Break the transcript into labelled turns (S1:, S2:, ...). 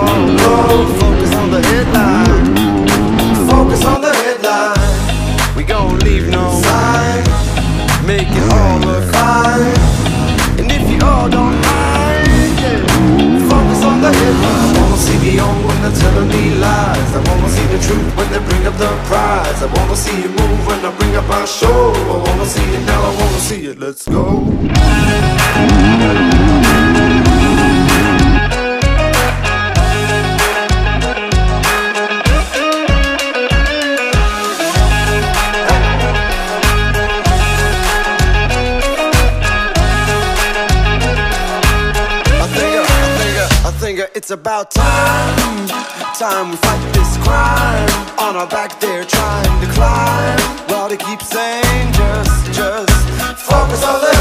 S1: Focus on the headline. Focus on the headline. We gon' leave no sign. Make it all look fine. And if you all don't mind, focus on the headline. I wanna see the old when they're telling me lies. I wanna see the truth when they bring up the prize. I wanna see it move when I bring up our show. I wanna see it now, I wanna see it, let's go. It's about time, time we fight this crime. On our back they're trying to climb, while they keep saying just focus on the